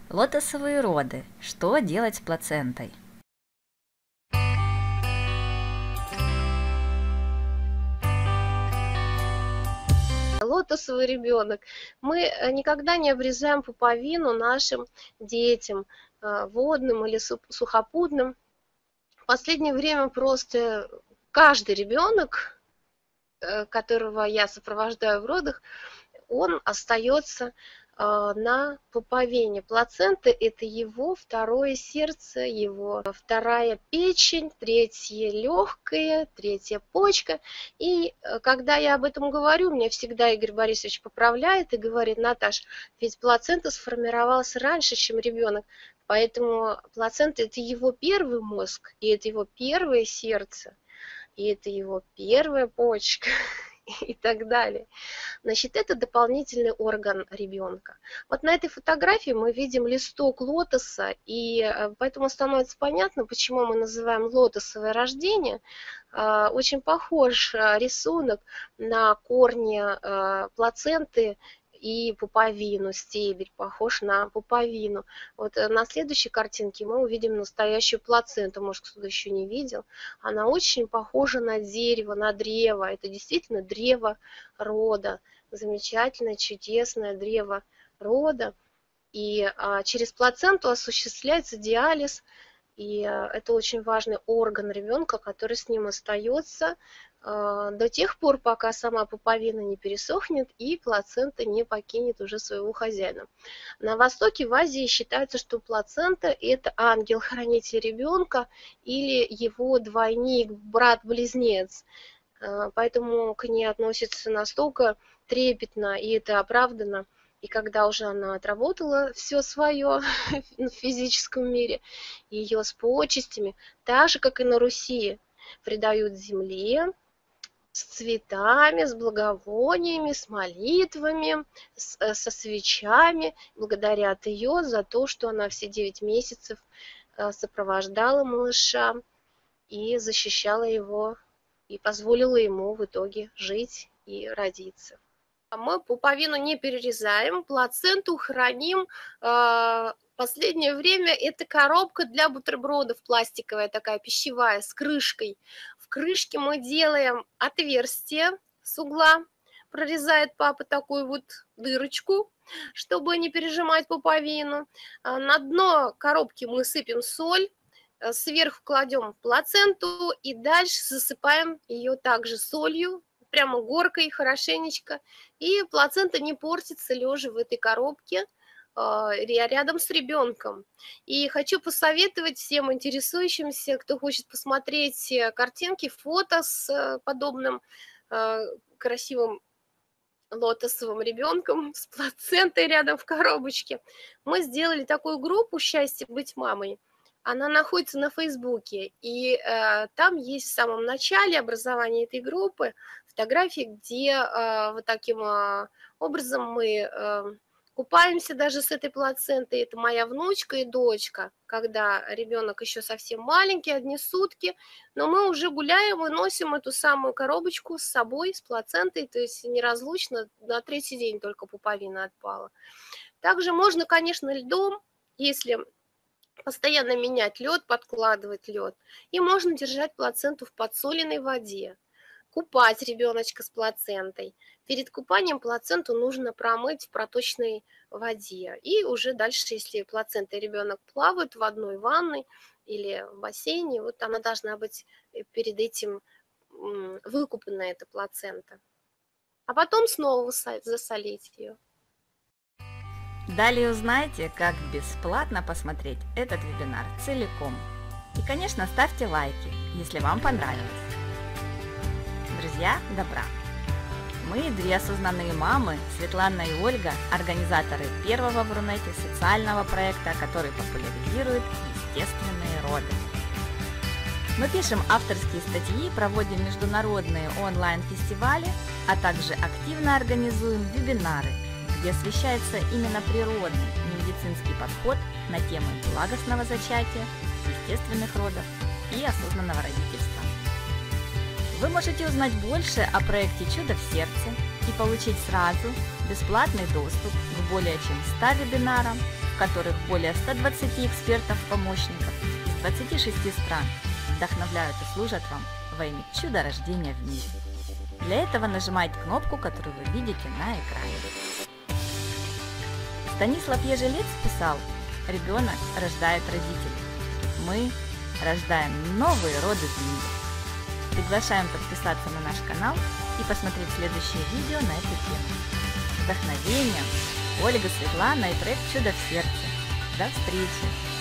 Лотосовые роды. Что делать с плацентой? Лотосовый ребенок. Мы никогда не обрезаем пуповину нашим детям, водным или сухопутным. В последнее время просто каждый ребенок, которого я сопровождаю в родах, он остается на пуповине. Плацента – это его второе сердце, его вторая печень, третье легкое, третья почка. И когда я об этом говорю, меня всегда Игорь Борисович поправляет и говорит: Наташ, ведь плацента сформировалась раньше, чем ребенок, поэтому плацента – это его первый мозг, и это его первое сердце, и это его первая почка и так далее. Значит, это дополнительный орган ребенка. Вот на этой фотографии мы видим листок лотоса, и поэтому становится понятно, почему мы называем лотосовое рождение. Очень похож рисунок на корни плаценты и пуповину, стебель похож на пуповину. Вот на следующей картинке мы увидим настоящую плаценту, может, кто-то еще не видел. Она очень похожа на дерево, на древо. Это действительно древо рода, замечательное, чудесное древо рода. И через плаценту осуществляется диализ, и это очень важный орган ребенка, который с ним остается до тех пор, пока сама пуповина не пересохнет и плацента не покинет уже своего хозяина. На Востоке, в Азии, считается, что плацента – это ангел-хранитель ребенка или его двойник, брат-близнец. Поэтому к ней относятся настолько трепетно, и это оправдано. И когда уже она отработала все свое в физическом мире, ее с почестями, так же, как и на Руси, предают земле, с цветами, с благовониями, с молитвами, со свечами, благодарят ее за то, что она все 9 месяцев сопровождала малыша и защищала его, и позволила ему в итоге жить и родиться. Мы пуповину не перерезаем, плаценту храним. В последнее время это коробка для бутербродов, пластиковая такая, пищевая, с крышкой. В крышке мы делаем отверстие с угла, прорезает папа такую вот дырочку, чтобы не пережимать пуповину. На дно коробки мы сыпем соль, сверху кладем плаценту и дальше засыпаем ее также солью, прямо горкой, хорошенечко, и плацента не портится лежа в этой коробке рядом с ребенком. И хочу посоветовать всем интересующимся, кто хочет посмотреть картинки, фото с подобным красивым лотосовым ребенком с плацентой рядом в коробочке. Мы сделали такую группу «Счастье быть мамой». Она находится на Фейсбуке, и там есть в самом начале образования этой группы фотографии, где вот таким образом мы купаемся даже с этой плацентой. Это моя внучка и дочка, когда ребенок еще совсем маленький, одни сутки, но мы уже гуляем и носим эту самую коробочку с собой, с плацентой, то есть неразлучно, на 3-й день только пуповина отпала. Также можно, конечно, льдом, если постоянно менять лед, подкладывать лед, и можно держать плаценту в подсоленной воде. Купать ребеночка с плацентой. Перед купанием плаценту нужно промыть в проточной воде. И уже дальше, если плацента и ребенок плавают в одной ванной или в бассейне, вот она должна быть перед этим выкупана, эта плацента. А потом снова засолить ее. Далее узнаете, как бесплатно посмотреть этот вебинар целиком. И, конечно, ставьте лайки, если вам понравилось. Друзья, добра! Мы, две осознанные мамы, Светлана и Ольга, организаторы первого в Рунете социального проекта, который популяризирует естественные роды. Мы пишем авторские статьи, проводим международные онлайн-фестивали, а также активно организуем вебинары, где освещается именно природный, немедицинский подход на темы благостного зачатия, естественных родов и осознанного родительства. Вы можете узнать больше о проекте «Чудо в сердце» и получить сразу бесплатный доступ к более чем 100 вебинарам, в которых более 120 экспертов-помощников из 26 стран вдохновляют и служат вам во имя чуда рождения в мире. Для этого нажимайте кнопку, которую вы видите на экране. Станислав Ежелец писал: «Ребенок рождает родителей. Мы рождаем новые роды в мире». Приглашаем подписаться на наш канал и посмотреть следующее видео на эту тему. Вдохновением Ольга, Светлана и проект «Чудо в сердце». До встречи!